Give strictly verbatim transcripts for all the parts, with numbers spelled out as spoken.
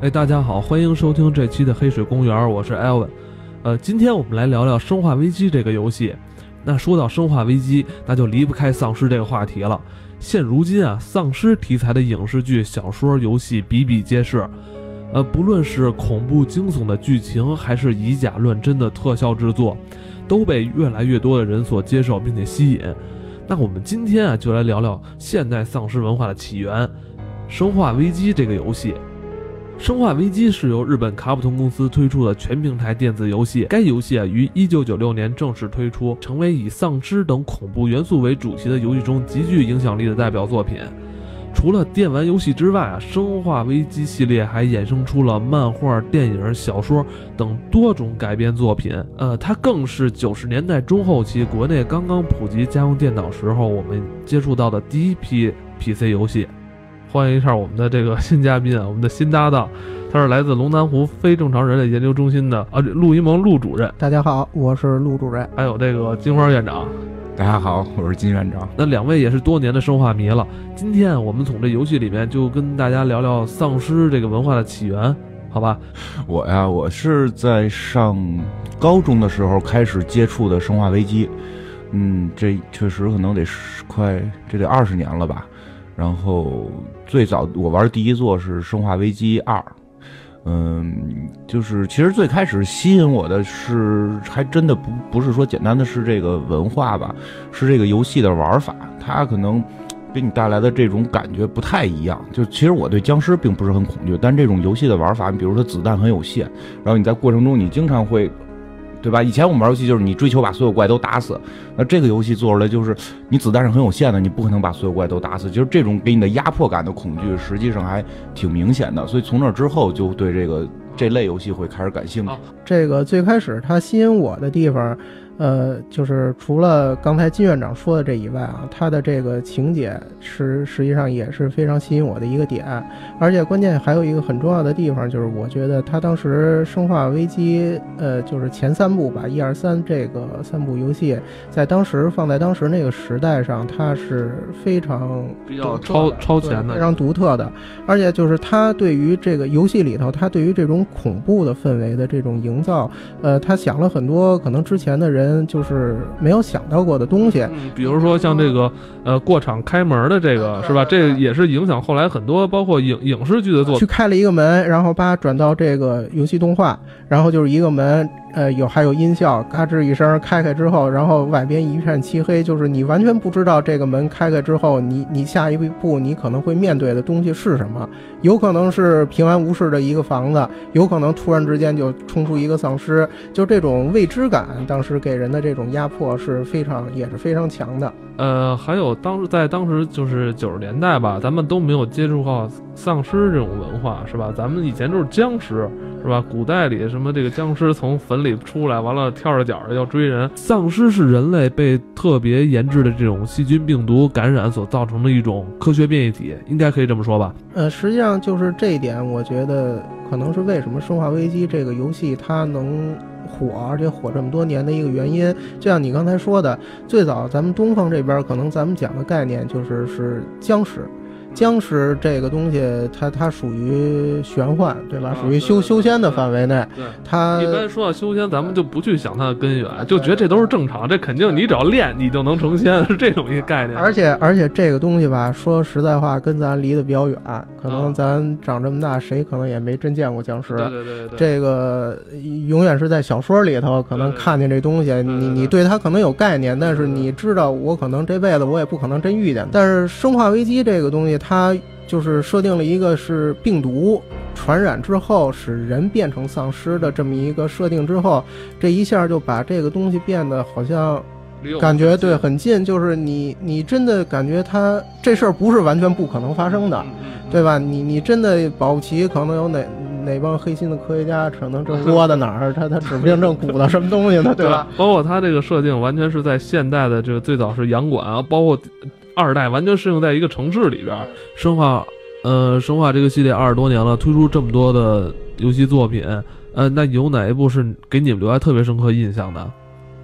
哎，大家好，欢迎收听这期的黑水公园，我是 Elvin。呃，今天我们来聊聊《生化危机》这个游戏。那说到《生化危机》，那就离不开丧尸这个话题了。现如今啊，丧尸题材的影视剧、小说、游戏比比皆是。呃，不论是恐怖惊悚的剧情，还是以假乱真的特效制作，都被越来越多的人所接受并且吸引。那我们今天啊，就来聊聊现代丧尸文化的起源《生化危机》这个游戏。《生化危机》是由日本卡普通公司推出的全平台电子游戏。该游戏啊于一九九六年正式推出，成为以丧尸等恐怖元素为主题的游戏中极具影响力的代表作品。除了电玩游戏之外啊，《生化危机》系列还衍生出了漫画、电影、小说等多种改编作品。呃，它更是九十年代中后期国内刚刚普及家用电脑时候我们接触到的第一批 P C 游戏。欢迎一下我们的这个新嘉宾啊，我们的新搭档，他是来自龙南湖非正常人类研究中心的啊陆一萌陆主任。 大家好，我是陆主任。 还有这个金花院长。 大家好，我是金院长。 那两位也是多年的生化迷了。今天我们从这游戏里面就跟大家聊聊丧尸这个文化的起源，好吧？ 我呀，我是在上高中的时候开始接触的《生化危机》，嗯，这确实可能得快这得二十年了吧。然后最早我玩第一座是《生化危机二》，嗯，就是其实最开始吸引我的是，还真的不不是说简单的是这个文化吧，是这个游戏的玩法，它可能给你带来的这种感觉不太一样。就其实我对僵尸并不是很恐惧，但这种游戏的玩法，你比如说子弹很有限，然后你在过程中你经常会。对吧？以前我们玩游戏就是你追求把所有怪都打死，那这个游戏做出来就是你子弹是很有限的，你不可能把所有怪都打死，就是这种给你的压迫感的恐惧，实际上还挺明显的。所以从那之后就对这个这类游戏会开始感兴趣。 这个最开始它吸引我的地方，呃，就是除了刚才金院长说的这以外啊，它的这个情节实实际上也是非常吸引我的一个点，而且关键还有一个很重要的地方，就是我觉得它当时《生化危机》呃，就是前三部吧，一二三这个三部游戏，在当时放在当时那个时代上，它是非常比较超超前的， 非常独特的，而且就是它对于这个游戏里头，它对于这种恐怖的氛围的这种营造，呃，他想了很多可能之前的人就是没有想到过的东西， 嗯，比如说像这个呃过场开门的这个是吧？这也是影响后来很多包括影影视剧的作品。 去开了一个门，然后把转到这个游戏动画，然后就是一个门。呃，有还有音效，嘎吱一声开开之后，然后外边一片漆黑，就是你完全不知道这个门开开之后，你你下一步你可能会面对的东西是什么，有可能是平安无事的一个房子，有可能突然之间就冲出一个丧尸，就这种未知感，当时给人的这种压迫是非常也是非常强的。 呃，还有当时在当时就是九十年代吧，咱们都没有接触到丧尸这种文化，是吧？咱们以前都是僵尸，是吧？古代里什么这个僵尸从坟里出来，完了跳着脚的要追人。丧尸是人类被特别研制的这种细菌病毒感染所造成的一种科学变异体，应该可以这么说吧？ 呃，实际上就是这一点，我觉得可能是为什么《生化危机》这个游戏它能火，而且火这么多年的一个原因。就像你刚才说的，最早咱们东方这边可能咱们讲的概念就是是僵尸。僵尸这个东西它它属于玄幻，对吧？属于修修仙的范围内。 对， 它一般说到修仙，咱们就不去想它的根源，就觉得这都是正常，这肯定你只要练你就能成仙，是这种一个概念。 而且而且这个东西吧，说实在话，跟咱离得比较远，可能咱长这么大，谁可能也没真见过僵尸。 对对对对， 这个永远是在小说里头可能看见这东西，你你对它可能有概念，但是你知道我可能这辈子我也不可能真遇见。但是生化危机这个东西，它就是设定了一个是病毒传染之后使人变成丧尸的这么一个设定之后，这一下就把这个东西变得好像感觉对很近，就是你你真的感觉它这事儿不是完全不可能发生的，对吧？你你真的保不齐可能有哪哪帮黑心的科学家可能正窝在哪儿，他他指不定正鼓捣什么东西呢，对吧？ 包括他这个设定完全是在现代的这个最早是洋馆啊，包括二代完全适应在一个城市里边。生化呃生化这个系列二十多年了，推出这么多的游戏作品，呃那有哪一部是给你们留下特别深刻印象的？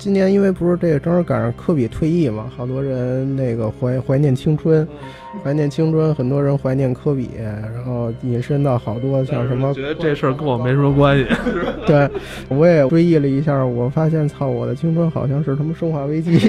今年因为不是这个正好赶上科比退役嘛，好多人那个怀怀念青春，怀念青春，很多人怀念科比，然后引申到好多像什么。 觉得这事儿跟我没什么关系。 对，我也追忆了一下，我发现操，我的青春好像是他妈生化危机。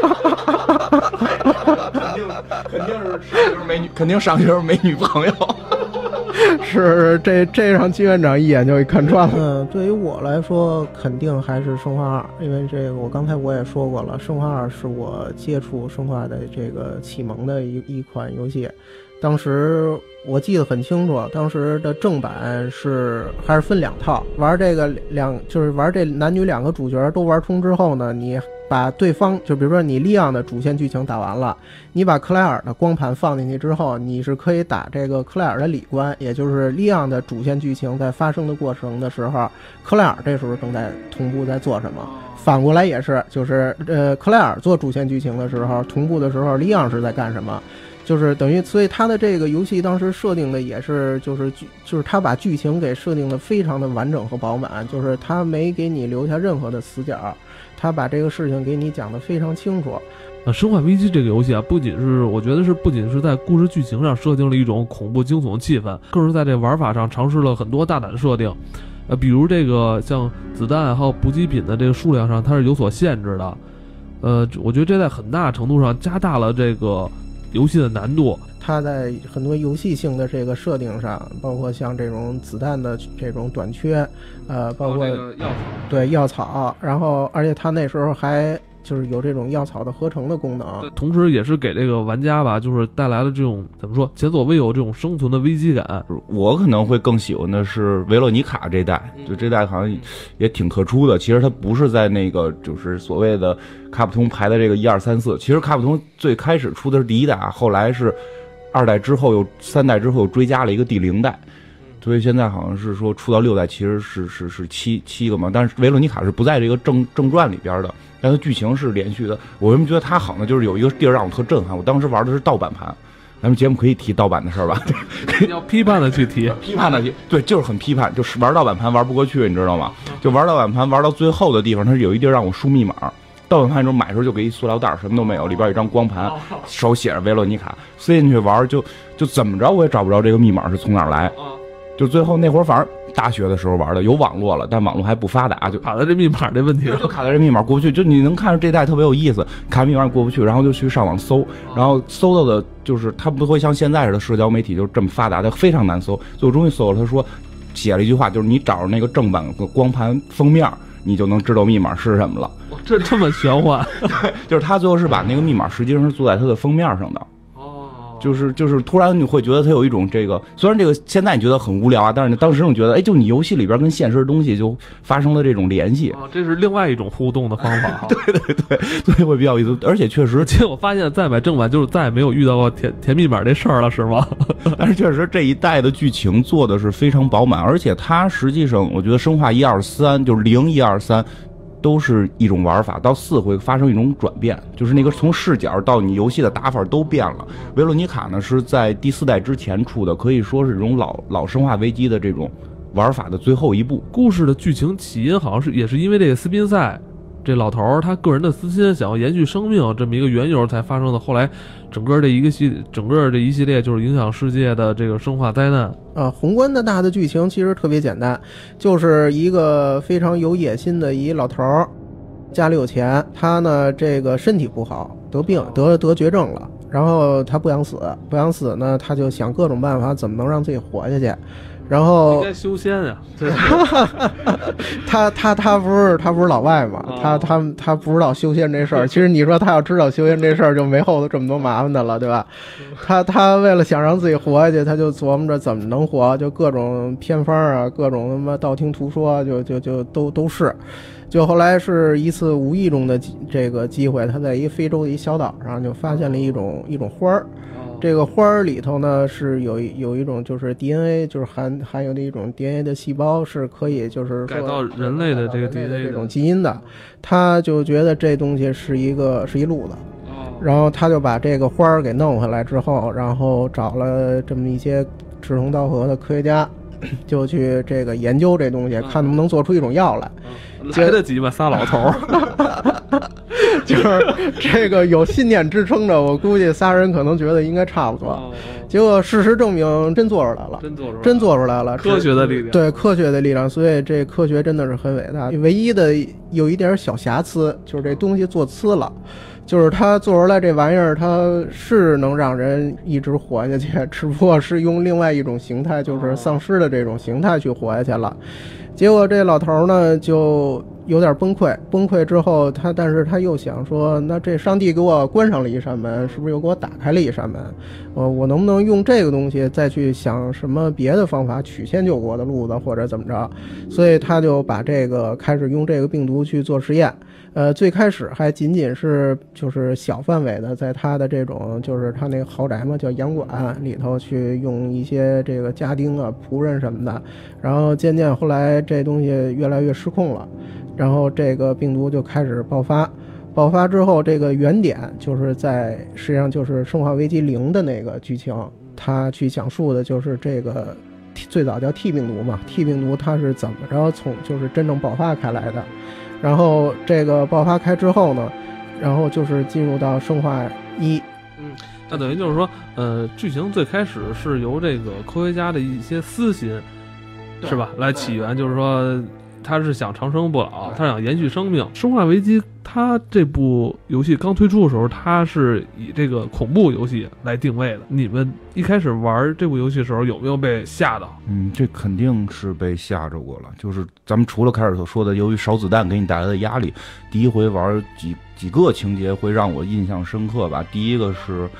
肯定是上学没女，肯定上学没女朋友。 是这这让金院长一眼就给看穿了。嗯，对于我来说，肯定还是生化二，因为这个我刚才我也说过了，生化二是我接触生化的这个启蒙的一一款游戏。当时我记得很清楚，当时的正版是还是分两套，玩这个两就是玩这男女两个主角都玩通之后呢，你把对方就比如说你利昂的主线剧情打完了，你把克莱尔的光盘放进去之后，你是可以打这个克莱尔的里关，也就是利昂的主线剧情在发生的过程的时候，克莱尔这时候正在同步在做什么。反过来也是，就是呃克莱尔做主线剧情的时候，同步的时候利昂是在干什么。就是等于，所以他的这个游戏当时设定的也是，就是就是他把剧情给设定的非常的完整和饱满，就是他没给你留下任何的死角，他把这个事情给你讲得非常清楚。 呃，生化危机这个游戏啊，不仅是我觉得是不仅是在故事剧情上设定了一种恐怖惊悚的气氛，更是在这玩法上尝试了很多大胆的设定。呃，比如这个像子弹还有补给品的这个数量上，它是有所限制的。呃，我觉得这在很大程度上加大了这个游戏的难度。 它在很多游戏性的这个设定上，包括像这种子弹的这种短缺，呃，包括这个药草， 对药草，然后而且它那时候还就是有这种药草的合成的功能， 同时也是给这个玩家吧，就是带来了这种怎么说前所未有这种生存的危机感。 我可能会更喜欢的是维洛妮卡这代，就这代好像也挺特殊的。其实它不是在那个就是所谓的卡普通排的这个一二三四，其实卡普通最开始出的是第一代，后来是二代之后又三代之后又追加了一个第零代。所以现在好像是说出到六代其实是是是七七个嘛，但是维洛妮卡是不在这个正正传里边的，但它剧情是连续的。我为什么觉得它好呢？就是有一个地儿让我特震撼，我当时玩的是盗版盘。咱们节目可以提盗版的事儿吧？ 要批判的去提， 批判的提，对，就是很批判，就是玩盗版盘玩不过去，你知道吗？就玩盗版盘玩到最后的地方，它是有一地儿让我输密码。盗版盘时候买的时候就给一塑料袋，什么都没有，里边有一张光盘，手写着维洛妮卡，塞进去玩就就怎么着我也找不着这个密码是从哪儿来。就最后那会儿反正大学的时候玩的，有网络了，但网络还不发达，就卡在这密码这问题了， 就卡在这密码过不去。就你能看着这代特别有意思，卡密码过不去，然后就去上网搜，然后搜到的就是它不会像现在似的社交媒体就这么发达，它非常难搜。最后终于搜了，他说写了一句话，就是你找着那个正版的光盘封面，你就能知道密码是什么了。 这这么玄幻？ 对，就是他最后是把那个密码实际上是做在它的封面上的。就是就是突然你会觉得它有一种这个，虽然这个现在你觉得很无聊啊，但是当时你觉得，哎，就你游戏里边跟现实的东西就发生了这种联系， 哦，这是另外一种互动的方法。 对对对，所以会比较有意思。而且确实， 其实我发现再买正版就是再也没有遇到过填填密码这事儿了，是吗？ 但是确实这一代的剧情做的是非常饱满，而且它实际上我觉得生化一二三就是零一二三。都是一种玩法，到四会发生一种转变，就是那个从视角到你游戏的打法都变了。维罗妮卡呢是在第四代之前出的，可以说是这种老老生化危机的这种玩法的最后一步。 故事的剧情起因好像是也是因为这个斯宾塞这老头儿他个人的私心，想要延续生命这么一个缘由才发生的。后来整个这一个系整个这一系列就是影响世界的这个生化灾难。 呃，宏观的大的剧情其实特别简单，就是一个非常有野心的一老头儿，家里有钱，他呢这个身体不好，得病得得绝症了，然后他不想死，不想死呢，他就想各种办法怎么能让自己活下去。然后应该修仙啊，对， 他他他不是他不是老外嘛，他他他不知道修仙这事儿。其实你说他要知道修仙这事儿，就没后头这么多麻烦的了，对吧？他他为了想让自己活下去，他就琢磨着怎么能活，就各种偏方啊，各种他妈道听途说，就就就都都是。就后来是一次无意中的这个机会，他在一非洲的一小岛上就发现了一种一种花儿。这个花儿里头呢是有有一种就是 D N A， 就是含含有的一种 D N A 的细胞，是可以就是改造人类的这个 D N A 这种基因的。他就觉得这东西是一个是一路子，然后他就把这个花儿给弄回来之后，然后找了这么一些志同道合的科学家， 就去这个研究这东西，看能不能做出一种药来。 来得及吗？仨老头儿， 就是这个有信念支撑着，我估计仨人可能觉得应该差不多。 哦、 结果事实证明，真做出来了， 真做出来了， 真做出来了， 科学的力量， 对科学的力量。所以这科学真的是很伟大。唯一的有一点小瑕疵，就是这东西做次了。就是他做出来这玩意儿，它是能让人一直活下去，只不过是用另外一种形态，就是丧尸的这种形态去活下去了。结果这老头呢就有点崩溃，崩溃之后他，但是他又想说，那这上帝给我关上了一扇门，是不是又给我打开了一扇门？呃，我能不能用这个东西再去想什么别的方法曲线救国的路子，或者怎么着？所以他就把这个开始用这个病毒去做实验。呃，最开始还仅仅是就是小范围的，在他的这种就是他那个豪宅嘛，叫洋馆里头去用一些这个家丁啊、仆人什么的，然后渐渐后来这东西越来越失控了，然后这个病毒就开始爆发。爆发之后，这个原点就是在实际上就是《生化危机零》的那个剧情，他去讲述的就是这个最早叫 T 病毒嘛 ，T 病毒它是怎么着从就是真正爆发开来的。然后这个爆发开之后呢，然后就是进入到生化一， 嗯，那等于就是说，呃，剧情最开始是由这个科学家的一些私心，是吧，来起源，就是说他是想长生不老，他想延续生命。生化危机它这部游戏刚推出的时候，它是以这个恐怖游戏来定位的。你们一开始玩这部游戏的时候，有没有被吓到？ 嗯，这肯定是被吓着过了。就是咱们除了开始所说的，由于烧子弹给你带来的压力，第一回玩几几个情节会让我印象深刻吧。第一个是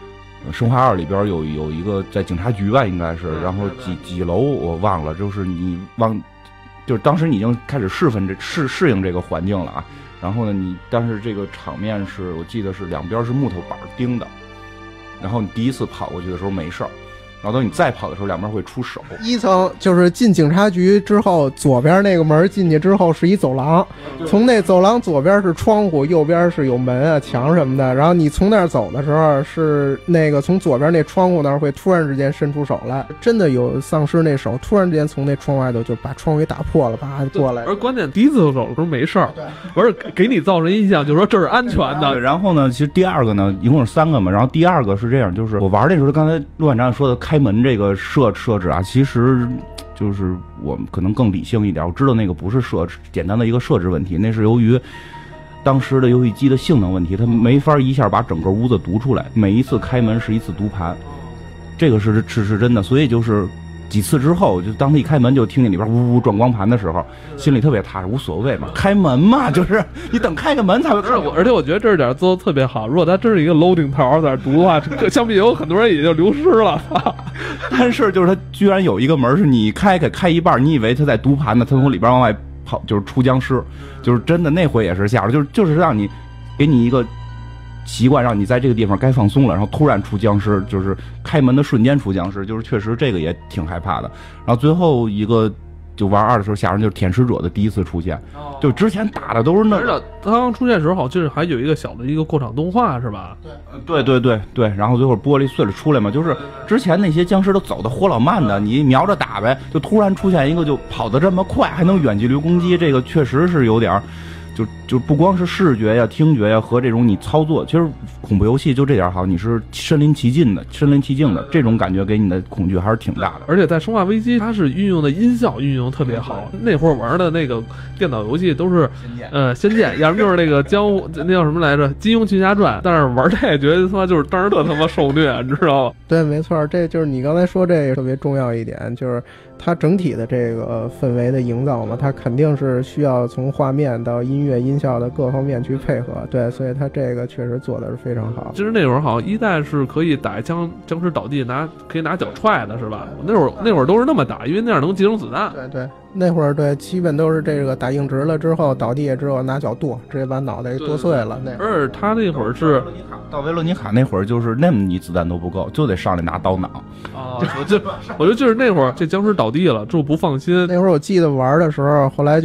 《生化二》里边有有一个在警察局吧，应该是，然后几几楼我忘了，就是你忘。就是当时你已经开始适分这适适应这个环境了啊，然后呢，你但是这个场面是我记得是两边是木头板钉的，然后你第一次跑过去的时候没事儿，然后等你再跑的时候，两边会出手。 一层就是进警察局之后，左边那个门进去之后是一走廊，从那走廊左边是窗户，右边是有门啊、墙什么的。然后你从那儿走的时候，是那个从左边那窗户那儿会突然之间伸出手来，真的有丧尸那手突然之间从那窗外头就把窗给打破了，啪过来。 而关键第一次走的时候没事儿，不是给你造成印象，就是说这是安全的。 然后呢，其实第二个呢，一共是三个嘛。然后第二个是这样，就是我玩那时候，刚才陆院长说的开门这个设设置啊，其实就是我们可能更理性一点。我知道那个不是设置简单的一个设置问题，那是由于当时的游戏机的性能问题，它没法一下把整个屋子读出来，每一次开门是一次读盘，这个是是是真的。所以就是几次之后，就当他一开门就听见里边呜呜转光盘的时候，心里特别踏实，无所谓嘛，开门嘛，就是你等开个门才会看。 而且我觉得这点做的特别好，如果他真是一个 loading 头在这读的话，相比有很多人也就流失了。 但是就是他居然有一个门是你开开开一半，你以为他在读盘呢，他从里边往外跑，就是出僵尸，就是真的那回也是吓着，就是就是让你给你一个习惯，让你在这个地方该放松了，然后突然出僵尸，就是开门的瞬间出僵尸，就是确实这个也挺害怕的。然后最后一个就玩二的时候吓人，就是舔食者的第一次出现，就之前打的都是那个。他刚刚出现的时候，好像还有一个小的一个过场动画是吧？ 对对对对，然后最后玻璃碎了出来嘛，就是之前那些僵尸都走的活老慢的，你瞄着打呗，就突然出现一个就跑得这么快，还能远距离攻击，这个确实是有点。就就不光是视觉呀、听觉呀和这种你操作，其实恐怖游戏就这点好，你是身临其境的、身临其境的，这种感觉给你的恐惧还是挺大的。 而且在《生化危机》，它是运用的音效运用特别好。那会儿玩的那个电脑游戏都是呃《仙剑》，要么就是那个江湖那叫什么来着《金庸群侠传》，但是玩这觉得他妈就是当时特他妈受虐，你知道吗？ 对，没错，这就是你刚才说这个特别重要一点，就是它整体的这个氛围的营造嘛，它肯定是需要从画面到音乐、音效的各方面去配合。对，所以它这个确实做的是非常好。 其实那会儿好像一代是可以打僵僵尸倒地拿可以拿脚踹的，是吧？那会儿那会儿都是那么打，因为那样能集中子弹。 对对，那会儿对，基本都是这个打硬直了之后倒地下之后拿脚跺，直接把脑袋剁碎了。那而且他那会儿是到维罗妮卡那会儿，就是那么你子弹都不够，就得上来拿刀脑。 啊，我就我觉得就是那会儿这僵尸倒地了，之后不放心。 那会儿我记得玩的时候，后来就是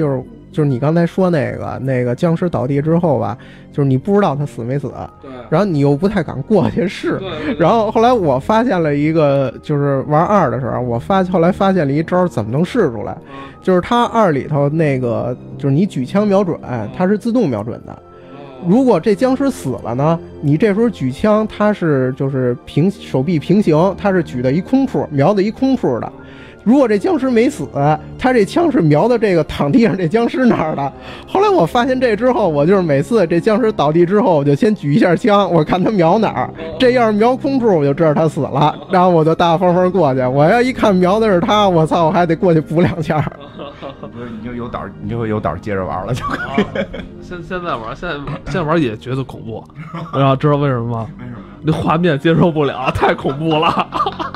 就是你刚才说那个那个僵尸倒地之后吧，就是你不知道他死没死， 对， 然后你又不太敢过去试， 对对对， 然后后来我发现了一个，就是玩二的时候，我发后来发现了一招，怎么能试出来？就是它二里头那个，就是你举枪瞄准，它是自动瞄准的。如果这僵尸死了呢，你这时候举枪，它是就是平手臂平行，它是举的一空处，瞄的一空处的。如果这僵尸没死，他这枪是瞄的这个躺地上这僵尸那儿的。后来我发现这之后，我就是每次这僵尸倒地之后，我就先举一下枪，我看他瞄哪儿。这要是瞄空处，我就知道他死了，然后我就大方方过去。我要一看瞄的是他，我操，我还得过去补两下。 你就有胆，你就会有胆接着玩了，就可以。 现现在玩，现在现在玩也觉得恐怖，然后知道为什么吗？为什么？那画面接受不了，太恐怖了。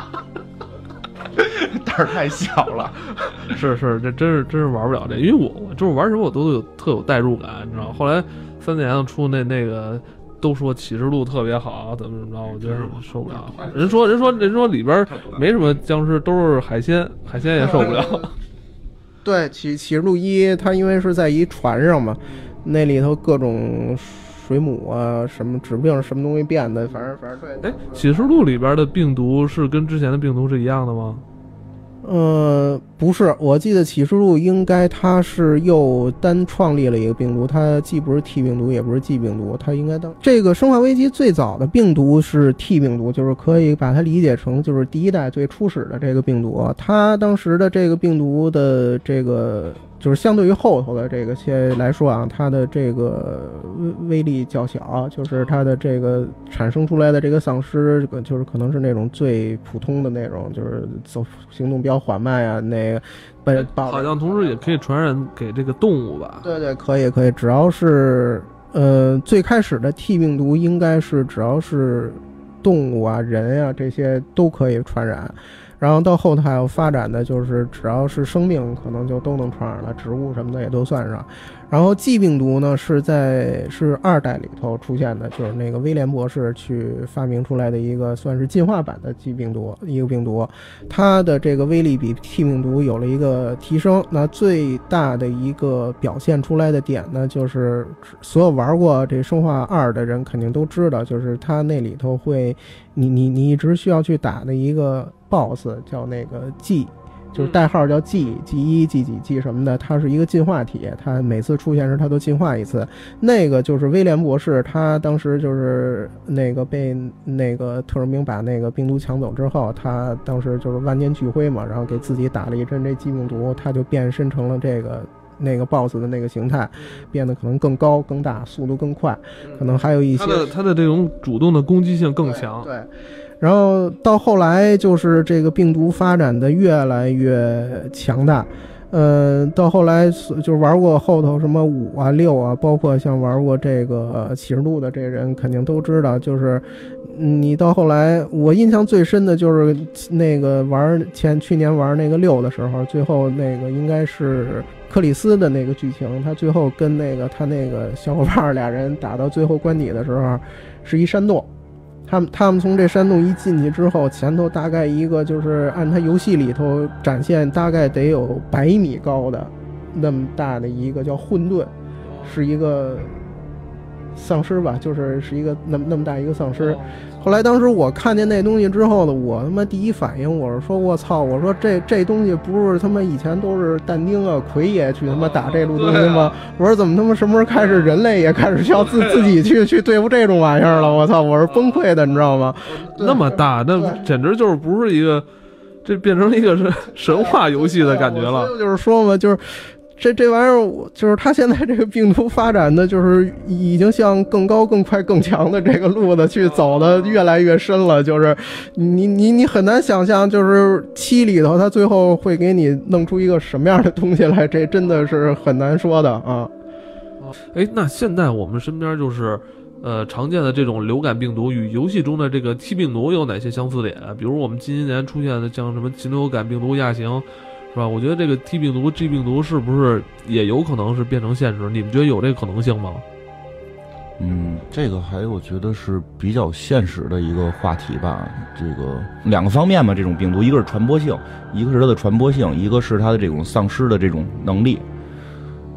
胆儿太小了， 是是，这真是真是玩不了这，因为我我就是玩什么我都有特有代入感，你知道吗？后来三年出那那个都说启示录特别好，怎么怎么着，我觉得受不了。人说人说人说里边没什么僵尸，都是海鲜，海鲜也受不了。 对，启启示录一，它因为是在一船上嘛，那里头各种水母啊，什么指不定是什么东西变的，反正反正对。 哎，启示录里边的病毒是跟之前的病毒是一样的吗？ 呃，不是，我记得启示录应该它是又单创立了一个病毒，它既不是 T 病毒，也不是 G 病毒，它应该当这个生化危机最早的病毒是 T 病毒，就是可以把它理解成就是第一代最初始的这个病毒。它当时的这个病毒的这个就是相对于后头的这个些来说啊，它的这个威力较小，就是它的这个产生出来的这个丧尸，就是可能是那种最普通的那种，就是走行动比较缓慢啊，那个被好像同时也可以传染给这个动物吧？ 对对，可以可以，只要是呃最开始的 T 病毒应该是只要是动物啊、人啊这些都可以传染。然后到后头还有发展的就是只要是生命可能就都能传染了，植物什么的也都算上。然后 G 病毒呢是在是二代里头出现的，就是那个威廉博士去发明出来的一个算是进化版的 G 病毒，一个病毒，它的这个威力比 T 病毒有了一个提升。那最大的一个表现出来的点呢，就是所有玩过这生化二的人肯定都知道，就是它那里头会你你你一直需要去打的一个 boss 叫那个 G， 就是代号叫 G G 一 G 几 G 什么的，它是一个进化体，它每次出现时它都进化一次。那个就是威廉博士，他当时就是那个被那个特种兵把那个病毒抢走之后，他当时就是万念俱灰嘛，然后给自己打了一针这 G 病毒，他就变身成了这个那个 boss 的那个形态，变得可能更高更大，速度更快，可能还有一些它的它的这种主动的攻击性更强。 对，对，然后到后来就是这个病毒发展的越来越强大，呃，到后来就是玩过后头什么五啊六啊，包括像玩过这个启示录的这人肯定都知道，就是你到后来我印象最深的就是那个玩前去年玩那个六的时候，最后那个应该是克里斯的那个剧情，他最后跟那个他那个小伙伴俩人打到最后关底的时候是一山洞，他们他们从这山洞一进去之后，前头大概一个就是按他游戏里头展现大概得有百米高的那么大的一个叫混沌，是一个丧尸吧，就是是一个那么那么大一个丧尸。后来当时我看见那东西之后呢，我他妈第一反应我是说我操，我说这这东西不是他妈以前都是但丁啊奎爷去他妈打这路东西吗？我说怎么他妈什么时候开始人类也开始需要自自己去去对付这种玩意儿了？我操，我是崩溃的，你知道吗？ 那么大，那简直就是不是一个，这变成一个是神话游戏的感觉了。 就是说嘛，就是这这玩意儿，就是它现在这个病毒发展的，就是已经向更高、更快、更强的这个路子去走的越来越深了。就是你你你很难想象，就是七里头它最后会给你弄出一个什么样的东西来，这真的是很难说的啊。 哎，那现在我们身边就是呃常见的这种流感病毒与游戏中的这个 T 病毒有哪些相似点？比如我们近些年出现的像什么禽流感病毒亚型，是吧？我觉得这个 T 病毒 G 病毒是不是也有可能是变成现实？你们觉得有这个可能性吗？ 嗯，这个还我觉得是比较现实的一个话题吧。这个两个方面嘛，这种病毒一个是传播性，一个是它的传播性，一个是它的这种丧尸的这种能力。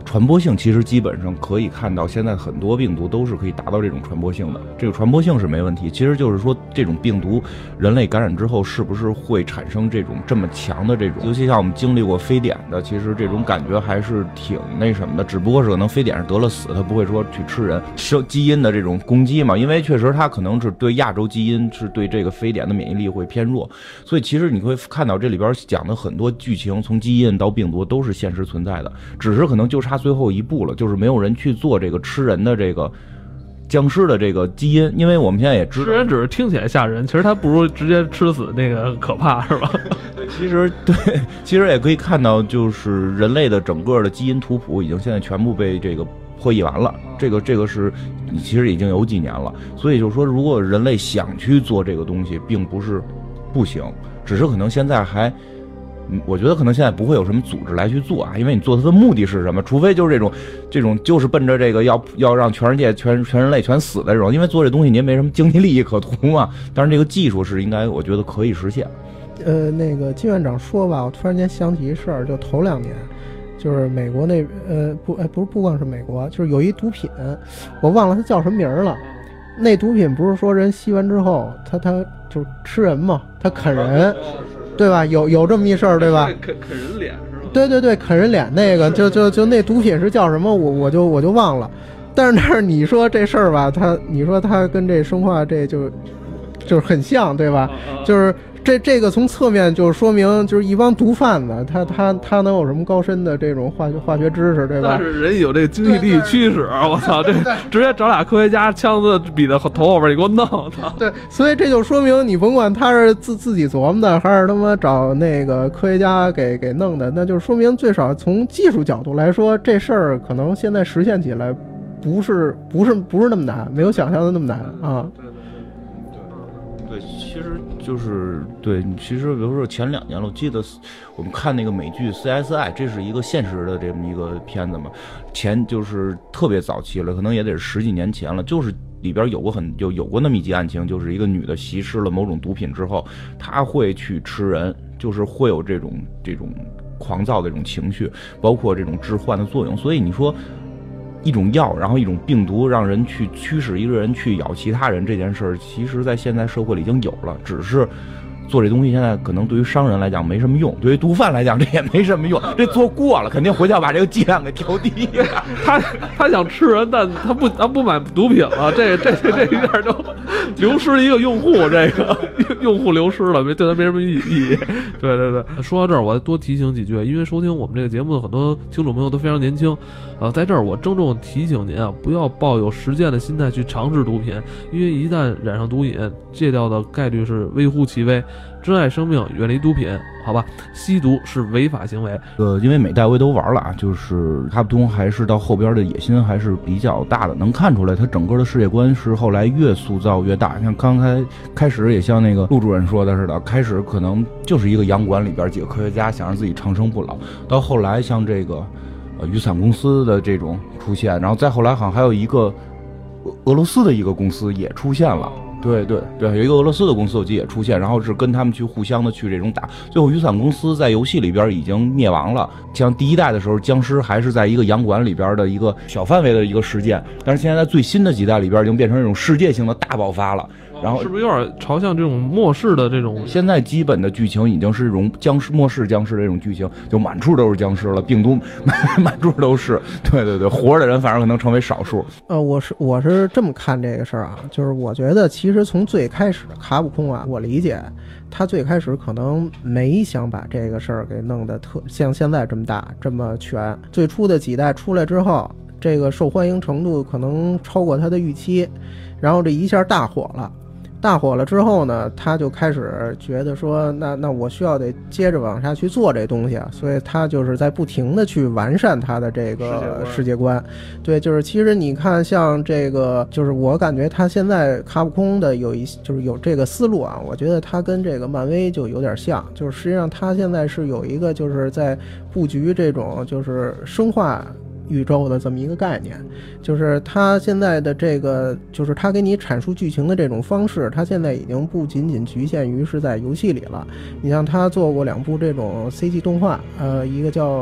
传播性其实基本上可以看到，现在很多病毒都是可以达到这种传播性的，这个传播性是没问题。其实就是说，这种病毒人类感染之后，是不是会产生这种这么强的这种，尤其像我们经历过非典的，其实这种感觉还是挺那什么的。只不过是可能非典是得了死，他不会说去吃人，生基因的这种攻击嘛，因为确实它可能是对亚洲基因是对这个非典的免疫力会偏弱，所以其实你会看到这里边讲的很多剧情，从基因到病毒都是现实存在的，只是可能就差最后一步了，就是没有人去做这个吃人的这个僵尸的这个基因，因为我们现在也知道， 吃人只是听起来吓人，其实它不如直接吃死那个可怕，是吧？ 其实对，其实也可以看到，就是人类的整个的基因图谱已经现在全部被这个破译完了，这个这个是其实已经有几年了，所以就是说，如果人类想去做这个东西，并不是不行，只是可能现在还。嗯，我觉得可能现在不会有什么组织来去做啊，因为你做它的目的是什么？除非就是这种，这种就是奔着这个要要让全世界全全人类全死的这种，因为做这东西你也没什么经济利益可图嘛。但是这个技术是应该，我觉得可以实现。 呃，那个金院长说吧，我突然间想起一事儿，就头两年，就是美国那呃不哎不是不光是美国，就是有一毒品，我忘了它叫什么名儿了。那毒品不是说人吸完之后，他他就是吃人嘛，他啃人。对吧？有有这么一事儿，对吧？ 啃啃人脸是吧？ 对对对，啃人脸那个，就就就那毒品是叫什么？我我就我就忘了。但是但是你说这事儿吧，他你说他跟这生化这就就是很像，对吧？就是这这个从侧面就说明，就是一帮毒贩子，他他他能有什么高深的这种化学化学知识，对吧？ 但是人有这个经济利益驱使，我操，这直接找俩科学家，枪子比在头后边，你给我弄，操！ 对，所以这就说明你甭管他是自自己琢磨的，还是他妈找那个科学家给给弄的，那就说明最少从技术角度来说，这事儿可能现在实现起来不是不是不是那么难，没有想象的那么难啊。 对，其实就是对，其实比如说前两年了，我记得我们看那个美剧 C S I， 这是一个现实的这么一个片子嘛，前就是特别早期了，可能也得是十几年前了，就是里边有过很有有过那么一集案情，就是一个女的吸食了某种毒品之后，她会去吃人，就是会有这种这种狂躁的这种情绪，包括这种致幻的作用，所以你说。一种药，然后一种病毒，让人去驱使一个人去咬其他人，这件事儿，其实在现在社会里已经有了，只是做这东西现在可能对于商人来讲没什么用，对于毒贩来讲这也没什么用，这做过了，肯定回去要把这个剂量给调低。 他他想吃人，但他不他不买毒品了，这这这这一下就流失了一个用户，这个用户流失了，没对他没什么意义。对对对，说到这儿，我再多提醒几句，因为收听我们这个节目的很多听众朋友都非常年轻，呃，在这儿我郑重提醒您啊，不要抱有实践的心态去尝试毒品，因为一旦染上毒瘾，戒掉的概率是微乎其微。珍爱生命，远离毒品，好吧？吸毒是违法行为。 呃，因为每代我都玩了啊，就是哈布通还是到后边的野心还是比较大的，能看出来他整个的世界观是后来越塑造越大。像刚才开始也像那个陆主任说的似的，开始可能就是一个洋馆里边几个科学家想让自己长生不老，到后来像这个呃雨伞公司的这种出现，然后再后来好像还有一个俄罗斯的一个公司也出现了。对对对，有一个俄罗斯的公司我记得也出现，然后是跟他们去互相的去这种打，最后雨伞公司在游戏里边已经灭亡了。像第一代的时候，僵尸还是在一个洋馆里边的一个小范围的一个事件，但是现在在最新的几代里边已经变成这种世界性的大爆发了。然后是不是有点朝向这种末世的这种？ 现在基本的剧情已经是这种僵尸末世僵尸的这种剧情，就满处都是僵尸了，病毒满处都是。对对对，活着的人反而可能成为少数。 呃，我是我是这么看这个事儿啊，就是我觉得其实从最开始卡普空啊，我理解他最开始可能没想把这个事儿给弄得特像现在这么大这么全。最初的几代出来之后，这个受欢迎程度可能超过他的预期，然后这一下大火了。大火了之后呢，他就开始觉得说，那那我需要得接着往下去做这东西啊，所以他就是在不停的去完善他的这个世界观。对，就是其实你看，像这个，就是我感觉他现在卡普空的有一就是有这个思路啊，我觉得他跟这个漫威就有点像，就是实际上他现在是有一个就是在布局这种就是生化宇宙的这么一个概念，就是他现在的这个就是他给你阐述剧情的这种方式，他现在已经不仅仅局限于是在游戏里了。你像他做过两部这种 C G 动画，呃，一个叫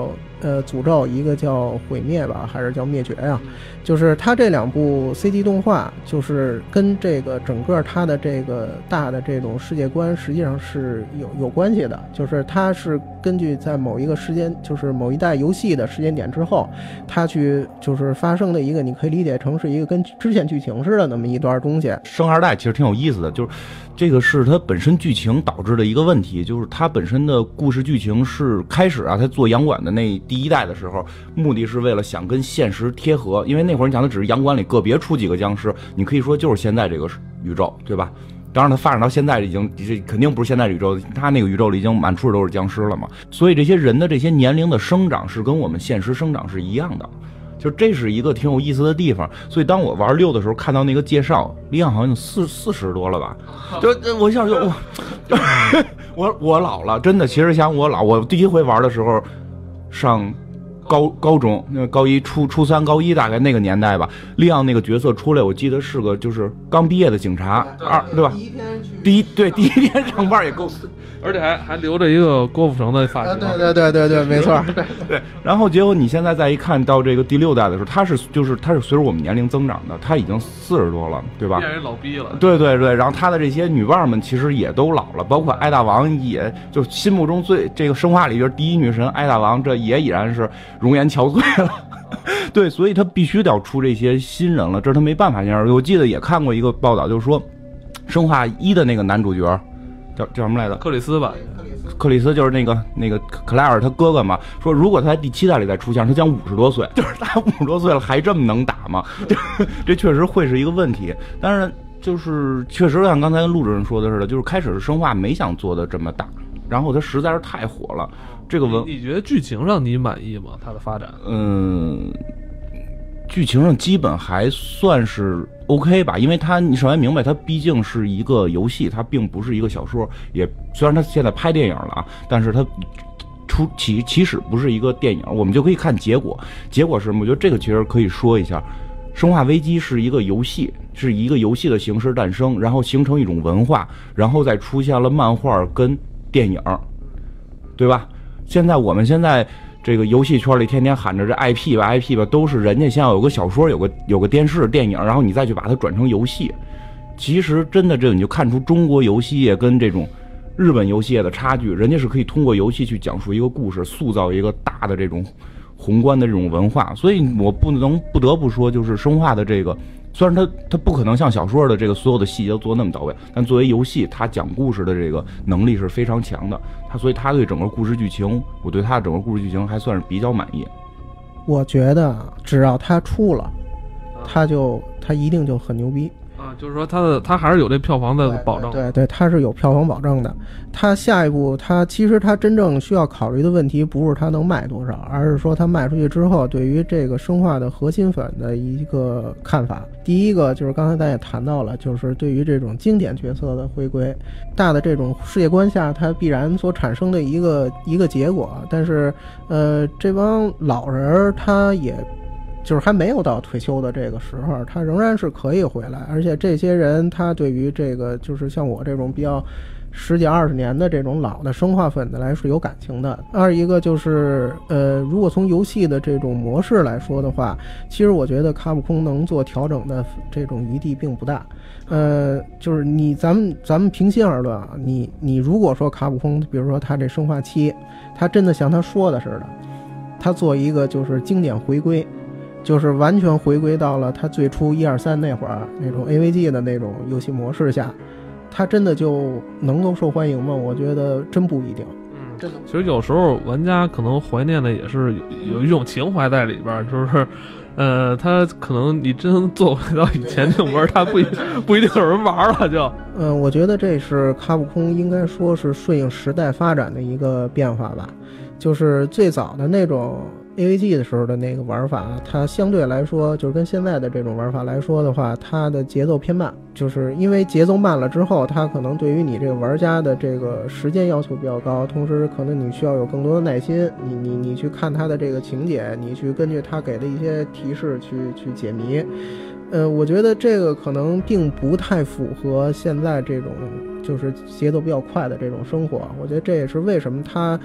呃诅咒，一个叫毁灭吧，还是叫灭绝呀、啊？就是它这两部 C G 动画，就是跟这个整个它的这个大的这种世界观实际上是有有关系的。就是它是根据在某一个时间，就是某一代游戏的时间点之后，它去就是发生的一个，你可以理解成是一个跟支线剧情似的那么一段东西。 生二代其实挺有意思的，就是这个是它本身剧情导致的一个问题，就是它本身的故事剧情是开始啊，它做洋馆的那第一代的时候，目的是为了想跟现实贴合，因为那会儿你讲的只是洋馆里个别出几个僵尸，你可以说就是现在这个宇宙，对吧？当然它发展到现在已经这肯定不是现在宇宙，它那个宇宙里已经满处都是僵尸了嘛，所以这些人的这些年龄的生长是跟我们现实生长是一样的。就这是一个挺有意思的地方，所以当我玩六的时候看到那个介绍，李阳好像四四十多了吧，就我一下就我我我老了，真的，其实想我老，我第一回玩的时候上高高中，那高一初初三高一大概那个年代吧，李阳那个角色出来，我记得是个就是刚毕业的警察，二对吧？第一天去，第一对第一天上班也够死。 而且还还留着一个郭富城的发型、啊， 对对对对对，没错，对对。然后结果你现在再一看到这个第六代的时候，他是就是他是随着我们年龄增长的，他已经四十多了，对吧？ 变人老逼了。 对对对，然后他的这些女伴们其实也都老了，包括艾大王，也就心目中最这个生化里边第一女神艾大王，这也已然是容颜憔悴了。对，所以他必须得要出这些新人了，这是他没办法那样。我记得也看过一个报道，就是说生化一的那个男主角。叫叫什么来着？ 克里斯吧， 克里斯就是那个那个克莱尔他哥哥嘛。说如果他在第七代里再出现，他将五十多岁，就是他五十多岁了还这么能打吗？这这确实会是一个问题。当然，就是确实像刚才陆主任说的似的，就是开始生化没想做的这么大，然后他实在是太火了。这个文， 你觉得剧情上你满意吗？它的发展？ 嗯。剧情上基本还算是 OK 吧，因为它你首先明白，它毕竟是一个游戏，它并不是一个小说。也虽然它现在拍电影了啊，但是它出起起始不是一个电影，我们就可以看结果。结果是什么？我觉得这个其实可以说一下，《生化危机》是一个游戏，是一个游戏的形式诞生，然后形成一种文化，然后再出现了漫画跟电影，对吧？现在我们现在。这个游戏圈里天天喊着这 I P 吧 I P 吧，都是人家先要有个小说，有个有个电视电影，然后你再去把它转成游戏。其实真的这个你就看出中国游戏业跟这种日本游戏业的差距，人家是可以通过游戏去讲述一个故事，塑造一个大的这种宏观的这种文化。所以我不能不得不说，就是生化的这个，虽然它它不可能像小说的这个所有的细节都做那么到位，但作为游戏，它讲故事的这个能力是非常强的。它所以它对整个故事剧情，我对它的整个故事剧情还算是比较满意。 我觉得只要它出了，它就它一定就很牛逼。 啊，就是说它的它还是有这票房的保证， 对 对, 对，它是有票房保证的。它下一步，它其实它真正需要考虑的问题不是它能卖多少，而是说它卖出去之后，对于这个生化的核心粉的一个看法。第一个就是刚才咱也谈到了，就是对于这种经典角色的回归，大的这种世界观下，它必然所产生的一个一个结果。但是，呃，这帮老人他也。就是还没有到退休的这个时候，他仍然是可以回来，而且这些人他对于这个就是像我这种比较十几二十年的这种老的生化粉的来说有感情的。二一个就是呃，如果从游戏的这种模式来说的话，其实我觉得卡普空能做调整的这种余地并不大。呃，就是你咱们咱们平心而论啊，你你如果说卡普空，比如说他这生化七，他真的像他说的似的，他做一个就是经典回归。就是完全回归到了他最初一二三那会儿那种 A V G 的那种游戏模式下，他真的就能够受欢迎吗？我觉得真不一定。 嗯，真的。其实有时候玩家可能怀念的也是有一种情怀在里边，就是，呃，他可能你真做回到以前那种玩，他不一不一定有人玩了就。 嗯，我觉得这是卡普空应该说是顺应时代发展的一个变化吧，就是最早的那种。A V G 的时候的那个玩法，它相对来说就是跟现在的这种玩法来说的话，它的节奏偏慢，就是因为节奏慢了之后，它可能对于你这个玩家的这个时间要求比较高，同时可能你需要有更多的耐心，你你你去看它的这个情节，你去根据它给的一些提示去去解谜。呃，我觉得这个可能并不太符合现在这种就是节奏比较快的这种生活，我觉得这也是为什么它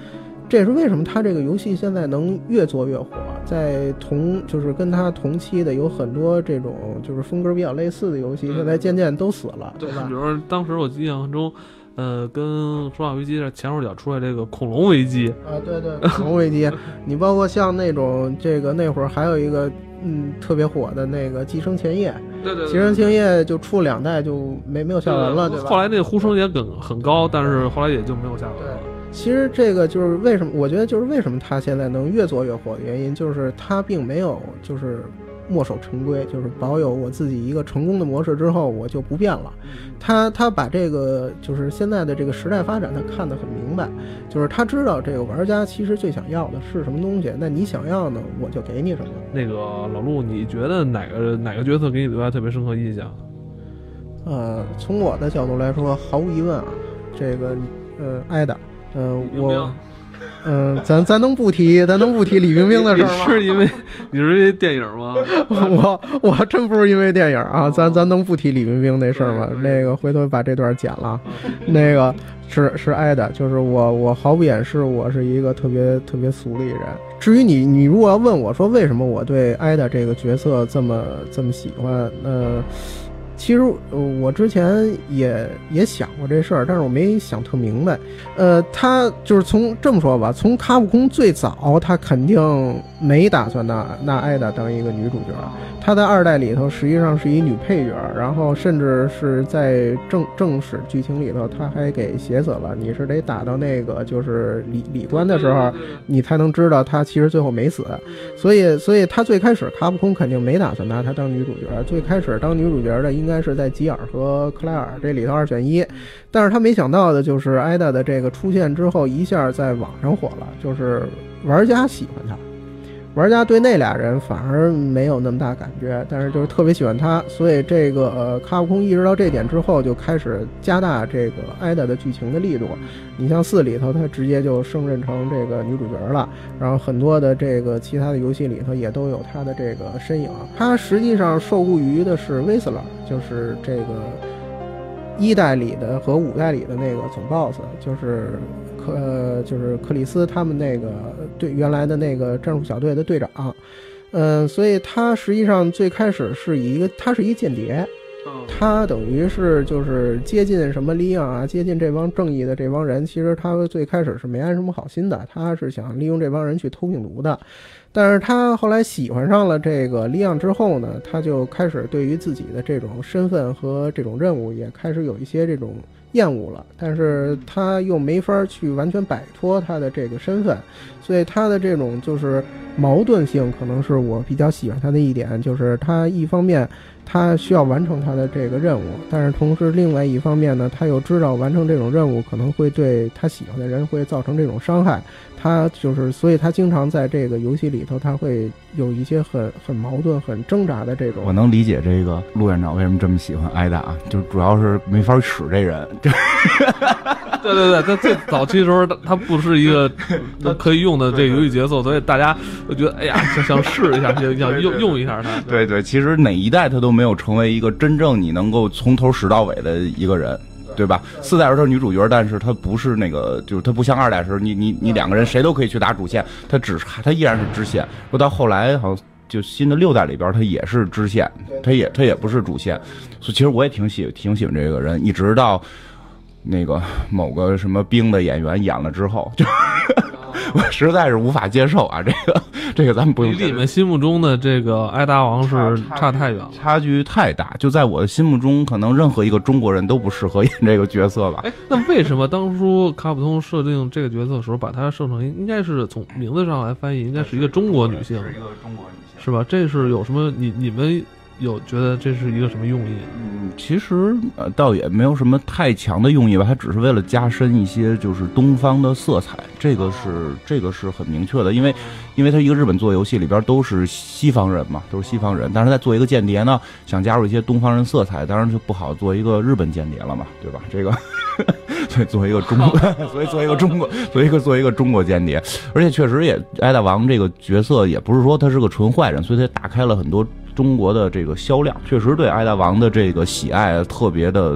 这也是为什么他这个游戏现在能越做越火。在同就是跟他同期的有很多这种就是风格比较类似的游戏，现在渐渐都死了，对吧？ 比如说当时我印象中。呃，跟《生化危机》的前后脚出来这个恐龙危机啊，对对，恐龙危机，你包括像那种这个那会儿还有一个嗯特别火的那个《寄生前夜》， 对对， 寄生前夜就出两代就没没有下文了，对吧？ 后来那个呼声也很很高，但是后来也就没有下文了。 其实这个就是为什么，我觉得就是为什么他现在能越做越火的原因，就是他并没有就是墨守成规，就是保有我自己一个成功的模式之后我就不变了。他他把这个就是现在的这个时代发展他看得很明白，就是他知道这个玩家其实最想要的是什么东西，那你想要呢我就给你什么。 那个老陆，你觉得哪个哪个角色给你留下特别深刻印象？ 呃，从我的角度来说，毫无疑问啊，这个呃艾达，呃我。嗯，咱咱能不提，咱能不提李冰冰的事吗？ 是因为你是因为电影吗？ 我我真不是因为电影啊，咱咱能不提李冰冰那事儿吗？那个回头把这段剪了。那个是是挨的，就是我我毫不掩饰，我是一个特别特别俗的一人。至于你你如果要问我说为什么我对挨的这个角色这么这么喜欢，呃。其实我之前也也想过这事儿，但是我没想特明白。呃，他就是从这么说吧，从卡普空最早，他肯定没打算拿拿艾达当一个女主角。他在二代里头实际上是一女配角，然后甚至是在正正史剧情里头，他还给写死了。你是得打到那个就是里里关的时候，你才能知道他其实最后没死。所以，所以他最开始卡普空肯定没打算拿她当女主角，最开始当女主角的应该是在吉尔和克莱尔这里头二选一。但是他没想到的就是艾达的这个出现之后，一下在网上火了，就是玩家喜欢他。玩家对那俩人反而没有那么大感觉，但是就是特别喜欢他，所以这个呃卡普空意识到这点之后，就开始加大这个艾达的剧情的力度。你像四里头，他直接就升任成这个女主角了，然后很多的这个其他的游戏里头也都有他的这个身影。他实际上受雇于的是威斯勒，就是这个一代里的和五代里的那个总 boss， 就是克呃就是克里斯他们那个对原来的那个战术小队的队长，嗯、呃，所以他实际上最开始是以一个他是一间谍，他等于是就是接近什么利昂啊，接近这帮正义的这帮人，其实他最开始是没安什么好心的，他是想利用这帮人去偷病毒的。但是他后来喜欢上了这个利昂之后呢，他就开始对于自己的这种身份和这种任务也开始有一些这种厌恶了，但是他又没法去完全摆脱他的这个身份，所以他的这种就是矛盾性可能是我比较喜欢他的一点，就是他一方面他需要完成他的这个任务，但是同时另外一方面呢，他又知道完成这种任务可能会对他喜欢的人会造成这种伤害，他就是所以他经常在这个游戏里头他会有一些很很矛盾很挣扎的这种。 我能理解这个陆院长为什么这么喜欢挨打，就是主要是没法使这人。 对对对，他最早期的时候他他不是一个可以用的这个游戏角色，所以大家就觉得哎呀想想试一下，想想用用一下他。 对对，其实哪一代他都没有成为一个真正你能够从头使到尾的一个人。对吧？四代时候她是女主角，但是她不是那个，就是她不像二代时候，你你你两个人谁都可以去打主线，她只她依然是支线。说到后来，好像就新的六代里边，她也是支线，她也她也不是主线。所以其实我也挺喜挺喜欢这个人，一直到那个某个什么兵的演员演了之后，就我实在是无法接受啊！这个这个咱们不用。 离你们心目中的这个艾达王是差太远了， 差距太大。就在我的心目中，可能任何一个中国人都不适合演这个角色吧。 哎，那为什么当初卡普通设定这个角色的时候，把它设成应该是从名字上来翻译，应该是一个中国女性， 是一个中国女性， 是吧？这是有什么？你你们有觉得这是一个什么用意？ 嗯，其实呃，倒也没有什么太强的用意吧，它只是为了加深一些就是东方的色彩，这个是这个是很明确的，因为因为它一个日本做游戏里边都是西方人嘛，都是西方人，但是在做一个间谍呢，想加入一些东方人色彩，当然就不好做一个日本间谍了嘛，对吧？这个。所以作为一个中国，所以作为一个中国，作为一个作为一个中国间谍，而且确实也艾达王这个角色也不是说他是个纯坏人，所以他打开了很多中国的这个销量，确实对艾达王的这个喜爱特别的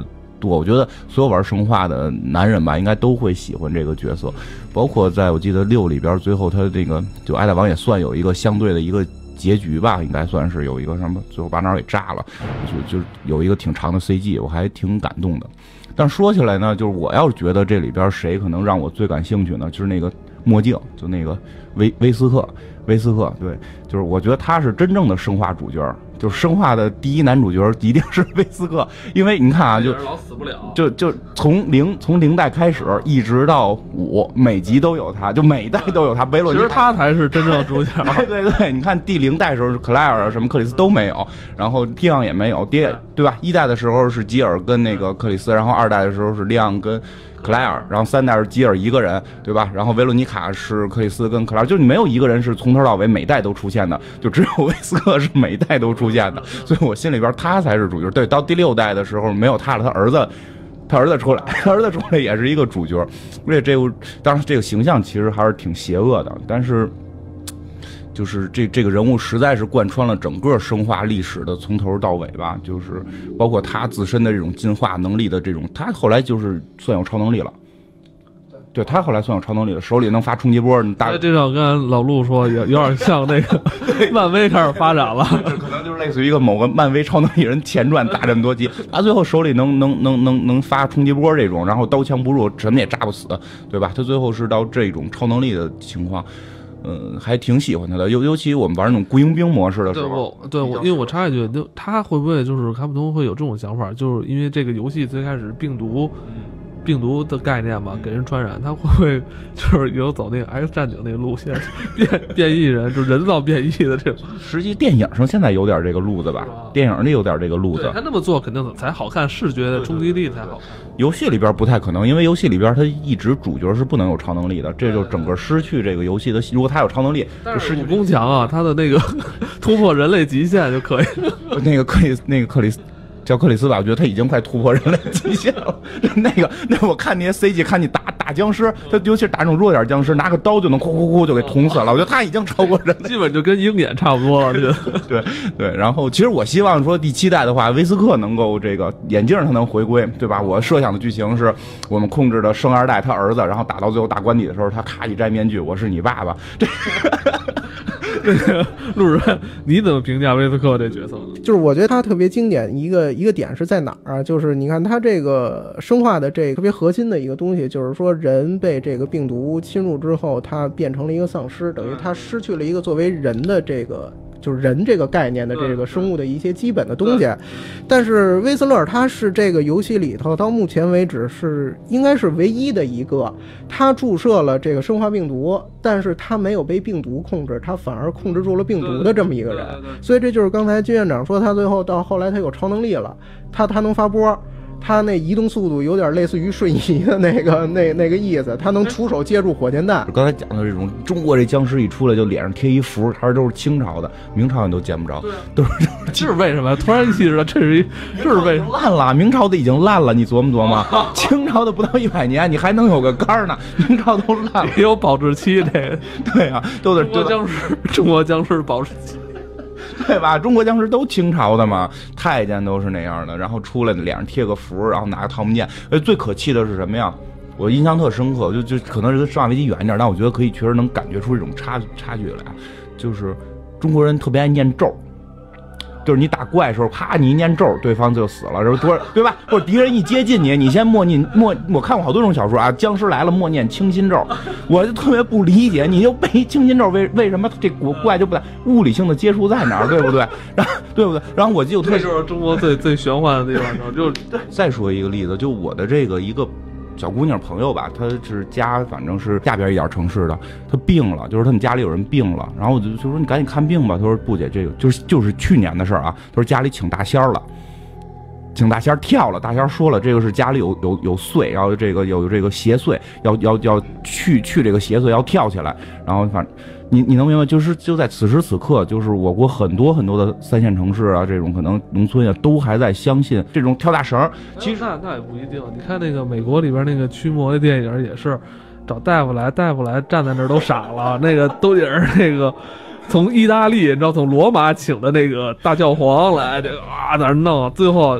多。我觉得所有玩生化的男人吧，应该都会喜欢这个角色，包括在我记得六里边，最后他这个就艾大王也算有一个相对的一个结局吧，应该算是有一个什么，最后把哪儿给炸了，就就有一个挺长的 C G， 我还挺感动的。但说起来呢，就是我要是觉得这里边谁可能让我最感兴趣呢，就是那个墨镜，就那个威威斯克，威斯克，对，就是我觉得他是真正的生化主角。就是生化的第一男主角一定是威斯克，因为你看啊，就老死不了， 就就从零从零代开始一直到五，每集都有他，就每一代都有他。维洛尼其实他才是真正主角。 对对对，你看第零代的时候是克莱尔什么克里斯都没有，然后蒂昂也没有，第对吧？一代的时候是吉尔跟那个克里斯，然后二代的时候是利昂跟克莱尔，然后三代是吉尔一个人，对吧？然后维罗妮卡是克里斯跟克莱尔，就是你没有一个人是从头到尾每代都出现的，就只有威斯克是每代都出现的，所以我心里边他才是主角。对，到第六代的时候没有他了，他儿子。他儿子出来，他儿子出来也是一个主角，而且这个当然这个形象其实还是挺邪恶的，但是就是这这个人物实在是贯穿了整个生化历史的从头到尾吧，就是包括他自身的这种进化能力的这种，他后来就是算有超能力了。对，他后来算有超能力了，手里能发冲击波。你大这场跟老陆说也有点像那个漫威开始发展了， 可能就是类似于一个某个漫威超能力人前传打这么多集，他最后手里能能能能能发冲击波这种，然后刀枪不入，什么也炸不死，对吧？他最后是到这种超能力的情况。嗯，还挺喜欢他的，尤尤其我们玩那种雇佣兵模式的时候。 对，我对我，因为我插一句，就他会不会就是卡普通会有这种想法，就是因为这个游戏最开始病毒。病毒的概念吧，给人传染，他会不会就是有走那个 X 战警那个路线，变变异人，就人造变异的这种？ 实际电影上现在有点这个路子吧，电影里有点这个路子。 他那么做肯定才好看，视觉的冲击力才好看。 游戏里边不太可能，因为游戏里边他一直主角是不能有超能力的，这就整个失去这个游戏的。如果他有超能力， 就失去武功强啊，他的那个突破人类极限就可以。 那个克里那个克里斯。叫克里斯吧，我觉得他已经快突破人类极限了。那个，那我看那些 C G， 看你打打僵尸，他尤其是打那种弱点僵尸，拿个刀就能呼呼呼就给捅死了。我觉得他已经超过人类， 基本就跟鹰眼差不多了。 对对，然后其实我希望说第七代的话，威斯克能够这个眼镜他能回归，对吧？我设想的剧情是我们控制的生二代他儿子，然后打到最后大关底的时候，他咔一摘面具，我是你爸爸。这那个陆主任，你怎么评价威斯克这角色呢？ 就是我觉得他特别经典一个一个点是在哪儿啊？就是你看他这个生化的这个特别核心的一个东西，就是说人被这个病毒侵入之后，他变成了一个丧尸，等于他失去了一个作为人的这个。就是人这个概念的这个生物的一些基本的东西，但是威斯勒他是这个游戏里头到目前为止是应该是唯一的一个，他注射了这个生化病毒，但是他没有被病毒控制，他反而控制住了病毒的这么一个人，所以这就是刚才金院长说他最后到后来他有超能力了，他他能发波。他那移动速度有点类似于瞬移的那个那那个意思，他能徒手接住火箭弹。 刚才讲的这种中国这僵尸一出来就脸上贴一符，他都是清朝的，明朝你都见不着，都是这是为什么？突然意识到这是一这是为烂了，明朝的已经烂了，你琢磨琢磨，清朝的不到一百年，你还能有个杆呢，明朝都烂了， 也有保质期，这个对啊，都得中国僵尸，中国僵尸保质期。 对吧？中国僵尸都清朝的嘛，太监都是那样的，然后出来脸上贴个符，然后拿个桃木剑。呃，最可气的是什么呀？我印象特深刻，就就可能是跟《生化危机》远一点，但我觉得可以确实能感觉出这种差差距来，就是中国人特别爱念咒。就是你打怪的时候，啪，你一念咒，对方就死了，然后多对吧？或者敌人一接近你，你先默念默，我看过好多种小说啊，僵尸来了默念清心咒，我就特别不理解，你就背清心咒，为为什么这怪就不在物理性的接触在哪儿，对不对？然后对不对？然后我记得特这就是中国最最玄幻的地方，就再说一个例子，就我的这个一个。小姑娘朋友吧，她是家反正是下边一点城市的，她病了，就是他们家里有人病了，然后我就就说你赶紧看病吧，她说不姐，这个就是就是去年的事儿啊，她说家里请大仙了，请大仙跳了，大仙说了这个是家里有有有祟，然后这个有这个邪祟，要要要去去这个邪祟要跳起来，然后反正你你能明白，就是就在此时此刻，就是我国很多很多的三线城市啊，这种可能农村啊，都还在相信这种跳大绳。其实那那也不一定，你看那个美国里边那个驱魔的电影也是，找大夫来，大夫来站在那儿都傻了，那个都也是那个从意大利，你知道从罗马请的那个大教皇来，这个啊在那儿弄，最后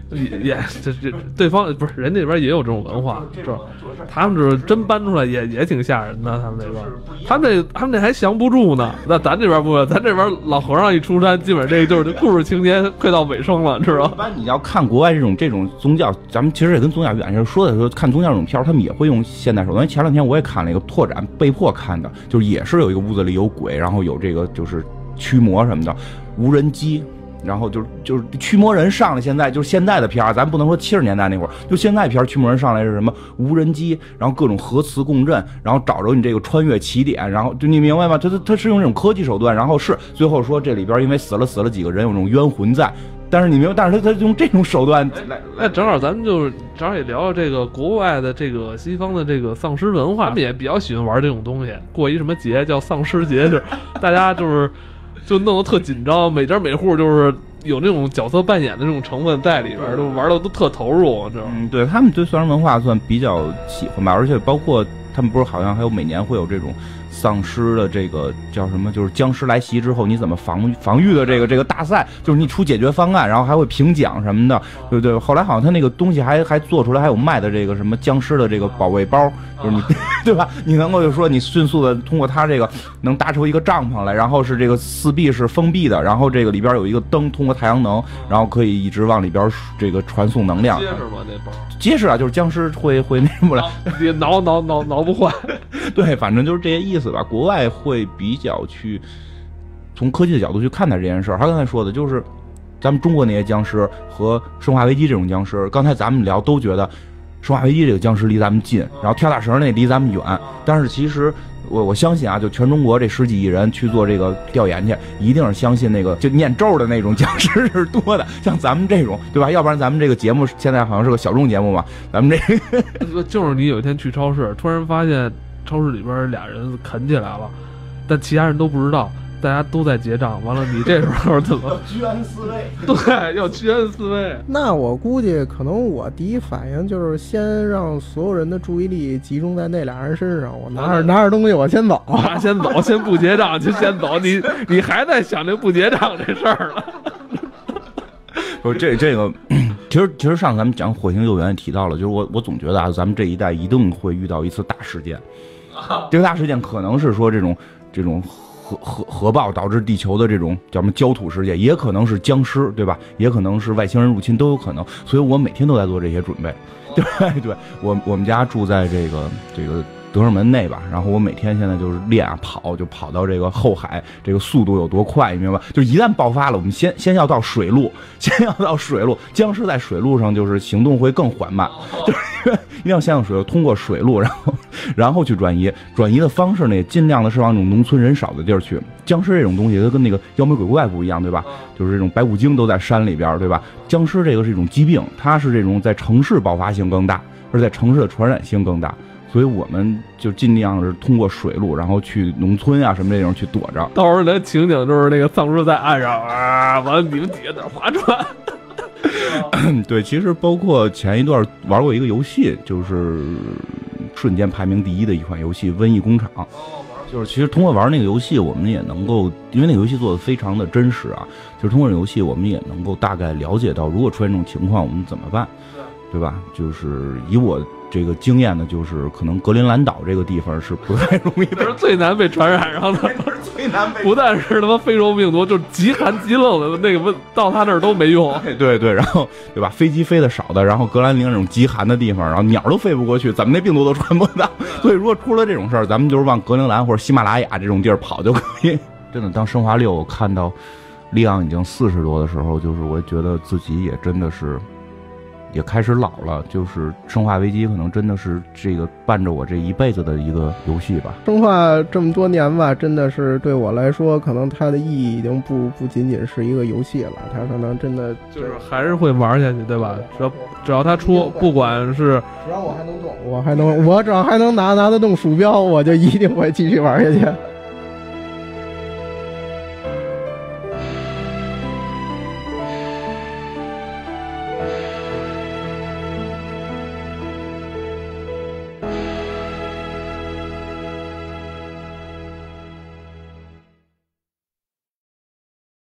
也也这这对方不是人家那边也有这种文化，这他们这真搬出来也也挺吓人的，他们那边，他们那他们那还降不住呢，那咱这边不，咱这边老和尚一出山，基本上这个就是故事情节快到尾声了，知道吧？ 一般你要看国外这种这种宗教，咱们其实也跟宗教远，就是说的时候看宗教这种片儿，他们也会用现代手段。前两天我也看了一个拓展，被迫看的，就是也是有一个屋子里有鬼，然后有这个就是驱魔什么的，无人机。然后就就是驱魔人上来，现在就是现在的片儿，咱不能说七十年代那会儿，就现在片儿驱魔人上来是什么无人机，然后各种核磁共振，然后找着你这个穿越起点，然后就你明白吗？他他他是用这种科技手段，然后是最后说这里边因为死了死了几个人，有这种冤魂在，但是你明白，但是他他用这种手段来， 哎，正好咱们就是正好也聊聊这个国外的这个西方的这个丧尸文化，他们也比较喜欢玩这种东西，过一什么节叫丧尸节，就是大家就是。就弄得特紧张，每家每户就是有那种角色扮演的这种成分在里边，都玩的都特投入。这嗯，对他们对丧尸文化算比较喜欢吧，而且包括他们不是好像还有每年会有这种丧尸的这个叫什么，就是僵尸来袭之后你怎么防防御的这个这个大赛，就是你出解决方案，然后还会评奖什么的，对不对？后来好像他那个东西还还做出来，还有卖的这个什么僵尸的这个保卫包，就是你、啊、对吧？你能够就说你迅速的通过它这个能搭出一个帐篷来，然后是这个四壁是封闭的，然后这个里边有一个灯，通过太阳能，然后可以一直往里边这个传送能量。 结实吗？那包结实啊，就是僵尸会会那什么来， 也挠挠挠挠不坏。 对，反正就是这些意思吧。国外会比较去从科技的角度去看待这件事儿。他刚才说的就是咱们中国那些僵尸和生化危机这种僵尸，刚才咱们聊都觉得生化危机这个僵尸离咱们近，然后跳大绳那离咱们远，但是其实我我相信啊，就全中国这十几亿人去做这个调研去，一定是相信那个就念咒的那种僵尸是多的，像咱们这种，对吧？要不然咱们这个节目现在好像是个小众节目嘛，咱们这个就是你有一天去超市，突然发现超市里边俩人啃起来了，但其他人都不知道，大家都在结账，完了你这时候怎么居安思危？ 对，要居安思危。 那我估计可能我第一反应就是先让所有人的注意力集中在那俩人身上，我拿着拿着东西我先走， 啊，先走，先不结账就先走，你你还在想这不结账这事儿呢？ 不是这这个，其实其实上次咱们讲火星救援提到了，就是我我总觉得啊，咱们这一代一定会遇到一次大事件，这个大事件可能是说这种这种。核核核爆导致地球的这种叫什么焦土事件，也可能是僵尸，对吧？也可能是外星人入侵，都有可能。所以我每天都在做这些准备。对对，我我们家住在这个这个德胜门内吧，然后我每天现在就是练啊跑，就跑到这个后海，这个速度有多快，你明白吧？就一旦爆发了，我们先先要到水路，先要到水路，僵尸在水路上就是行动会更缓慢，就是一定要先到水路，通过水路，然后然后去转移。转移的方式呢，也尽量的是往这种农村人少的地儿去。僵尸这种东西，它跟那个妖魔鬼怪不一样，对吧？就是这种白骨精都在山里边，对吧？僵尸这个是一种疾病，它是这种在城市爆发性更大，而在城市的传染性更大。所以我们就尽量是通过水路，然后去农村啊什么这种去躲着。 到时候那情景就是那个丧尸在岸上啊，完了你们底下在划船。 对，其实包括前一段玩过一个游戏，就是瞬间排名第一的一款游戏《瘟疫工厂》。就是其实通过玩那个游戏，我们也能够，因为那个游戏做的非常的真实啊，就是通过这个游戏，我们也能够大概了解到，如果出现这种情况，我们怎么办，对吧？就是以我这个经验呢，就是可能格陵兰岛这个地方是不太容易被， 是最难被传染上的， 最难被， 不但是他妈非洲病毒，就是极寒极冷的那个到他那儿都没用。 对对，然后对吧？飞机飞的少的，然后格兰宁这种极寒的地方，然后鸟都飞不过去，怎么那病毒都传不到？所以如果出了这种事儿，咱们就是往格陵兰或者喜马拉雅这种地儿跑就可以。真的，当生化六我看到利昂已经四十多的时候，就是我觉得自己也真的是。也开始老了，就是生化危机可能真的是这个伴着我这一辈子的一个游戏吧。 生化这么多年吧，真的是对我来说，可能它的意义已经不不仅仅是一个游戏了，它可能真的就是还是会玩下去，对吧？只要只要它出，不管是只要我还能动，我还能我只要还能拿拿得动鼠标，我就一定会继续玩下去。